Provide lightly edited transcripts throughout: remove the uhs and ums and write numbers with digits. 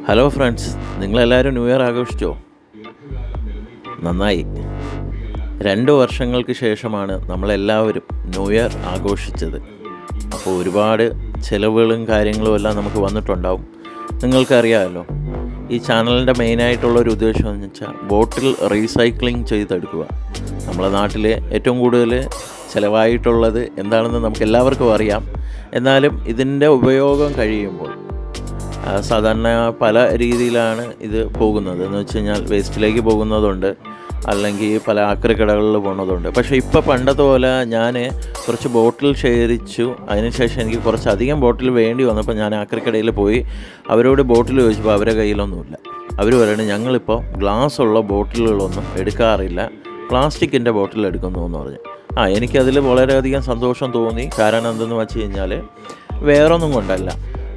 Hello friends, നിങ്ങളെല്ലാവരും new year ആഘോഷിച്ചോ? നന്നായി. 2 വർഷങ്ങൾക്ക് ശേഷമാണ് നമ്മളെല്ലാവരും ന്യൂ ഇയർ ആഘോഷിച്ചത്. അപ്പോൾ ഒരുപാട് ചിലവുകളും കാര്യങ്ങളും എല്ലാം നമുക്ക് വന്നിട്ടുണ്ടാവും. നിങ്ങൾക്കറിയാമല്ലോ, ഈ ചാനലിൻ്റെ മെയിനായിട്ടുള്ളൊരു ഉദ്ദേശം എന്ന് വെച്ചാൽ ബോട്ടിൽ റീസൈക്ലിംഗ് ചെയ്തെടുക്കുക. നമ്മളെ നാട്ടിൽ ഏറ്റവും കൂടുതൽ ചിലവായിട്ടുള്ളത് എന്താണെന്ന് നമുക്ക് എല്ലാവർക്കും അറിയാം. എന്നാലും ഇതിൻ്റെ ഉപയോഗം കഴിയുമ്പോൾ സാധാരണ പല രീതിയിലാണ് ഇത് പോകുന്നത് എന്ന് വെച്ച് കഴിഞ്ഞാൽ വേസ്റ്റിലേക്ക് പോകുന്നതുണ്ട്, അല്ലെങ്കിൽ പല ആക്രിക്കടകളിൽ പോകുന്നതുണ്ട്. പക്ഷേ ഇപ്പോൾ പണ്ടത്തെ പോലെ ഞാൻ കുറച്ച് ബോട്ടിൽ ശേഖരിച്ചു. അതിനുശേഷം എനിക്ക് കുറച്ചധികം ബോട്ടിൽ വേണ്ടി വന്നപ്പോൾ ഞാൻ ആക്രിക്കടയിൽ പോയി അവരോട് ബോട്ടിൽ ചോദിച്ചപ്പോൾ അവരുടെ കയ്യിലൊന്നുമില്ല. അവർ പറയുന്നത് ഞങ്ങളിപ്പോൾ ഗ്ലാസ് ഉള്ള ബോട്ടിലുകളൊന്നും എടുക്കാറില്ല, പ്ലാസ്റ്റിക്കിൻ്റെ ബോട്ടിൽ എടുക്കുന്നു എന്ന് പറഞ്ഞു. എനിക്കതിൽ വളരെയധികം സന്തോഷം തോന്നി. കാരണം എന്തെന്ന് വെച്ച് കഴിഞ്ഞാൽ വേറൊന്നും കൊണ്ടല്ല,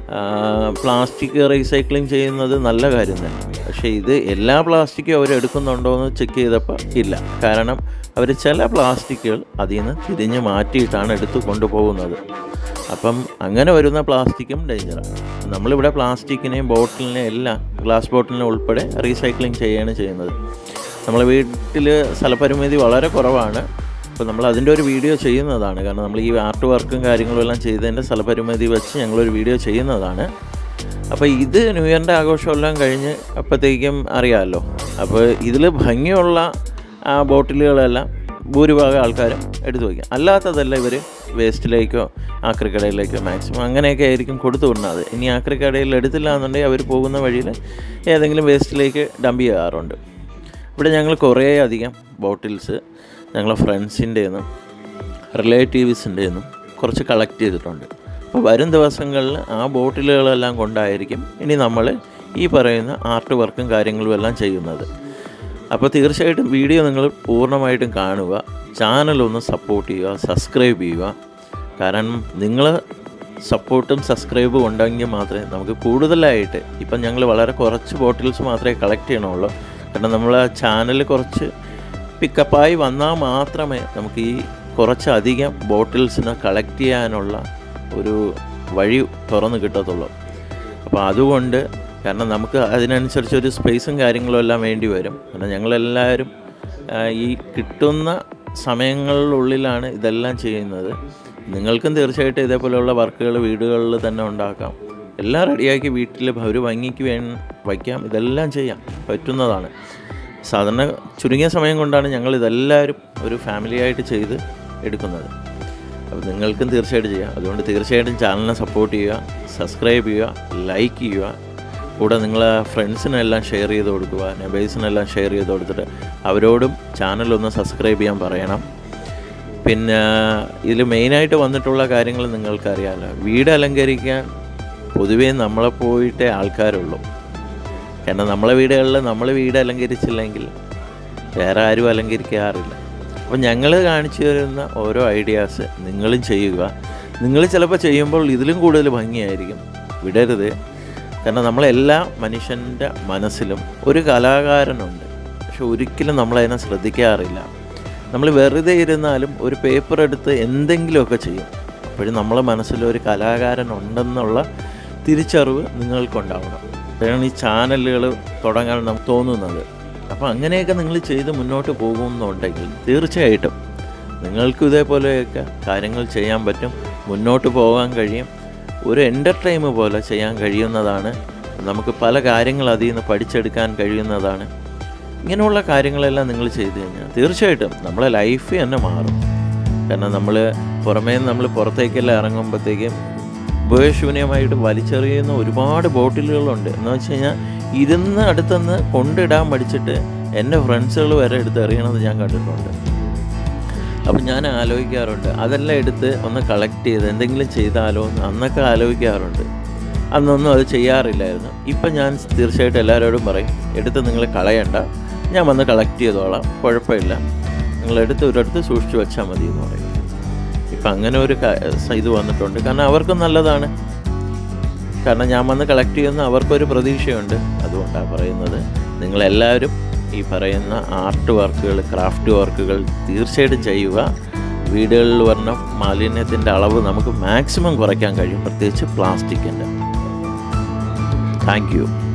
പ്ലാസ്റ്റിക് റീസൈക്ലിംഗ് ചെയ്യുന്നത് നല്ല കാര്യം തന്നെ. പക്ഷേ ഇത് എല്ലാ പ്ലാസ്റ്റിക്കും അവരെടുക്കുന്നുണ്ടോ എന്ന് ചെക്ക് ചെയ്തപ്പോൾ ഇല്ല. കാരണം അവർ ചില പ്ലാസ്റ്റിക്കുകൾ അതിൽ നിന്ന് തിരിഞ്ഞ് മാറ്റിയിട്ടാണ് എടുത്തു കൊണ്ടുപോകുന്നത്. അപ്പം അങ്ങനെ വരുന്ന പ്ലാസ്റ്റിക്കും ഡേഞ്ചറാണ്. നമ്മളിവിടെ പ്ലാസ്റ്റിക്കിനെയും ബോട്ടിലിനെയും എല്ലാം, ഗ്ലാസ് ബോട്ടിലിനെ ഉൾപ്പെടെ റീസൈക്ലിംഗ് ചെയ്യുകയാണ് ചെയ്യുന്നത്. നമ്മളെ വീട്ടിൽ സ്ഥലപരിമിതി വളരെ കുറവാണ്. അപ്പോൾ നമ്മൾ അതിൻ്റെ ഒരു വീഡിയോ ചെയ്യുന്നതാണ്. കാരണം നമ്മൾ ഈ ആർട്ട് വർക്കും കാര്യങ്ങളും എല്ലാം ചെയ്തതിൻ്റെ സ്ഥലപരിമിതി വെച്ച് ഞങ്ങളൊരു വീഡിയോ ചെയ്യുന്നതാണ്. അപ്പോൾ ഇത് ന്യൂ ഇയറിൻ്റെ ആഘോഷമെല്ലാം കഴിഞ്ഞ് അപ്പോഴത്തേക്കും അറിയാമല്ലോ. അപ്പോൾ ഇതിൽ ഭംഗിയുള്ള ബോട്ടിലുകളെല്ലാം ഭൂരിഭാഗം ആൾക്കാരും എടുത്തു വയ്ക്കും. അല്ലാത്തതെല്ലാം ഇവർ വേസ്റ്റിലേക്കോ ആക്രിക്കടയിലേക്കോ മാക്സിമം അങ്ങനെയൊക്കെ ആയിരിക്കും കൊടുത്തു വിടുന്നത്. ഇനി ആക്രിക്കടയിൽ എടുത്തില്ല എന്നുണ്ടെങ്കിൽ അവർ പോകുന്ന വഴിയിൽ ഏതെങ്കിലും വേസ്റ്റിലേക്ക് ഡംപ് ചെയ്യാറുണ്ട്. ഇവിടെ ഞങ്ങൾ കുറേ അധികം ബോട്ടിൽസ് ഞങ്ങളെ ഫ്രണ്ട്സിൻ്റെ നിന്നും റിലേറ്റീവ്സിൻ്റെ നിന്നും കുറച്ച് കളക്ട് ചെയ്തിട്ടുണ്ട്. അപ്പോൾ വരും ദിവസങ്ങളിൽ ആ ബോട്ടിലുകളെല്ലാം കൊണ്ടായിരിക്കും ഇനി നമ്മൾ ഈ പറയുന്ന ആർട്ട് വർക്കും കാര്യങ്ങളും എല്ലാം ചെയ്യുന്നത്. അപ്പോൾ തീർച്ചയായിട്ടും വീഡിയോ നിങ്ങൾ പൂർണ്ണമായിട്ടും കാണുക, ചാനലൊന്ന് സപ്പോർട്ട് ചെയ്യുക, സബ്സ്ക്രൈബ് ചെയ്യുക. കാരണം നിങ്ങൾ സപ്പോർട്ടും സബ്സ്ക്രൈബും ഉണ്ടെങ്കിൽ മാത്രമേ നമുക്ക് കൂടുതലായിട്ട്, ഇപ്പം ഞങ്ങൾ വളരെ കുറച്ച് ബോട്ടിൽസ് മാത്രമേ കളക്ട് ചെയ്യണമുള്ളൂ. കാരണം നമ്മൾ ചാനൽ കുറച്ച് പിക്കപ്പായി വന്നാൽ മാത്രമേ നമുക്ക് ഈ കുറച്ചധികം ബോട്ടിൽസിനെ കളക്ട് ചെയ്യാനുള്ള ഒരു വഴി തുറന്ന് കിട്ടത്തുള്ളൂ. അപ്പോൾ അതുകൊണ്ട്, കാരണം നമുക്ക് അതിനനുസരിച്ചൊരു സ്പേസും കാര്യങ്ങളും എല്ലാം വേണ്ടി വരും. കാരണം ഞങ്ങളെല്ലാവരും ഈ കിട്ടുന്ന സമയങ്ങളിലുള്ളിലാണ് ഇതെല്ലാം ചെയ്യുന്നത്. നിങ്ങൾക്കും തീർച്ചയായിട്ടും ഇതേപോലെയുള്ള വർക്കുകൾ വീടുകളിൽ തന്നെ ഉണ്ടാക്കാം. എല്ലാം റെഡിയാക്കി വീട്ടിൽ ഒരു ഭംഗിക്ക് വയ്ക്കാം. ഇതെല്ലാം ചെയ്യാൻ പറ്റുന്നതാണ്. സാധാരണ ചുരുങ്ങിയ സമയം കൊണ്ടാണ് ഞങ്ങൾ ഇതെല്ലാവരും ഒരു ഫാമിലിയായിട്ട് ചെയ്ത് എടുക്കുന്നത്. അപ്പോൾ നിങ്ങൾക്കും തീർച്ചയായിട്ടും ചെയ്യാം. അതുകൊണ്ട് തീർച്ചയായിട്ടും ചാനലിനെ സപ്പോർട്ട് ചെയ്യുക, സബ്സ്ക്രൈബ് ചെയ്യുക, ലൈക്ക് ചെയ്യുക. കൂടെ നിങ്ങളെ ഫ്രണ്ട്സിനെല്ലാം ഷെയർ ചെയ്ത് കൊടുക്കുക, നെബേഴ്സിനെല്ലാം ഷെയർ ചെയ്ത് കൊടുത്തിട്ട് അവരോടും ചാനലൊന്ന് സബ്സ്ക്രൈബ് ചെയ്യാൻ പറയണം. പിന്നെ ഇതിൽ മെയിനായിട്ട് വന്നിട്ടുള്ള കാര്യങ്ങൾ നിങ്ങൾക്കറിയാമല്ലോ. വീട് അലങ്കരിക്കാൻ പൊതുവേ നമ്മളെ പോയിട്ടേ ആൾക്കാരുള്ളൂ. കാരണം നമ്മളെ വീടുകളിൽ നമ്മൾ വീട് അലങ്കരിച്ചില്ലെങ്കിൽ വേറെ ആരും അലങ്കരിക്കാറില്ല. അപ്പോൾ ഞങ്ങൾ കാണിച്ചു തരുന്ന ഓരോ ഐഡിയാസ് നിങ്ങളും ചെയ്യുക. നിങ്ങൾ ചിലപ്പോൾ ചെയ്യുമ്പോൾ ഇതിലും കൂടുതൽ ഭംഗിയായിരിക്കും. വിടരുത്. കാരണം നമ്മളെല്ലാ മനുഷ്യൻ്റെ മനസ്സിലും ഒരു കലാകാരനുണ്ട്. പക്ഷെ ഒരിക്കലും നമ്മളതിനെ ശ്രദ്ധിക്കാറില്ല. നമ്മൾ വെറുതെ ഇരുന്നാലും ഒരു പേപ്പർ എടുത്ത് എന്തെങ്കിലുമൊക്കെ ചെയ്യും. അപ്പോഴും നമ്മളെ മനസ്സിലൊരു കലാകാരൻ ഉണ്ടെന്നുള്ള തിരിച്ചറിവ് നിങ്ങൾക്കുണ്ടാവണം. അപ്പോഴാണ് ഈ ചാനലുകൾ തുടങ്ങാൻ നമുക്ക് തോന്നുന്നത്. അപ്പോൾ അങ്ങനെയൊക്കെ നിങ്ങൾ ചെയ്ത് മുന്നോട്ട് പോകുന്നുണ്ടെങ്കിൽ തീർച്ചയായിട്ടും നിങ്ങൾക്കും ഇതേപോലെയൊക്കെ കാര്യങ്ങൾ ചെയ്യാൻ പറ്റും, മുന്നോട്ട് പോകാൻ കഴിയും. ഒരു എൻ്റർടൈൻ പോലെ ചെയ്യാൻ കഴിയുന്നതാണ്. നമുക്ക് പല കാര്യങ്ങൾ അതിൽ നിന്ന് പഠിച്ചെടുക്കാൻ കഴിയുന്നതാണ്. ഇങ്ങനെയുള്ള കാര്യങ്ങളെല്ലാം നിങ്ങൾ ചെയ്തു കഴിഞ്ഞാൽ തീർച്ചയായിട്ടും നമ്മളെ ലൈഫ് തന്നെ മാറും. കാരണം നമ്മൾ പുറത്തേക്കെല്ലാം ഇറങ്ങുമ്പോഴത്തേക്കും ഉപയോഗശൂന്യമായിട്ട് വലിച്ചെറിയുന്ന ഒരുപാട് ബോട്ടിലുകളുണ്ട്. എന്ന് വെച്ച് കഴിഞ്ഞാൽ ഇരുന്ന് അടുത്തുനിന്ന് കൊണ്ടിടാൻ പഠിച്ചിട്ട് എൻ്റെ ഫ്രണ്ട്സുകൾ വരെ എടുത്ത് എറിയണത് ഞാൻ കണ്ടിട്ടുണ്ട്. അപ്പം ഞാൻ ആലോചിക്കാറുണ്ട്, അതെല്ലാം എടുത്ത് ഒന്ന് കളക്ട് ചെയ്ത് എന്തെങ്കിലും ചെയ്താലോ എന്ന് അന്നൊക്കെ ആലോചിക്കാറുണ്ട്. അന്നൊന്നും അത് ചെയ്യാറില്ലായിരുന്നു. ഇപ്പം ഞാൻ തീർച്ചയായിട്ടും എല്ലാവരോടും പറയും, എടുത്ത് നിങ്ങൾ കളയണ്ട, ഞാൻ വന്ന് കളക്ട് ചെയ്തോളാം, കുഴപ്പമില്ല, നിങ്ങളെടുത്ത് ഒരിടത്ത് സൂക്ഷിച്ച് വെച്ചാൽ മതി എന്ന് പറയും. ഇപ്പം അങ്ങനെ ഒരു ഇത് വന്നിട്ടുണ്ട്. കാരണം അവർക്കും നല്ലതാണ്. കാരണം ഞാൻ വന്ന് കളക്ട് ചെയ്യുന്ന അവർക്കൊരു പ്രതീക്ഷയുണ്ട്. അതുകൊണ്ടാണ് പറയുന്നത്, നിങ്ങളെല്ലാവരും ഈ പറയുന്ന ആർട്ട് വർക്കുകൾ, ക്രാഫ്റ്റ് വർക്കുകൾ തീർച്ചയായിട്ടും ചെയ്യുക. വീടുകളിൽ വരുന്ന മാലിന്യത്തിൻ്റെ അളവ് നമുക്ക് മാക്സിമം കുറയ്ക്കാൻ കഴിയും, പ്രത്യേകിച്ച് പ്ലാസ്റ്റിക്കിൻ്റെ. Thank U.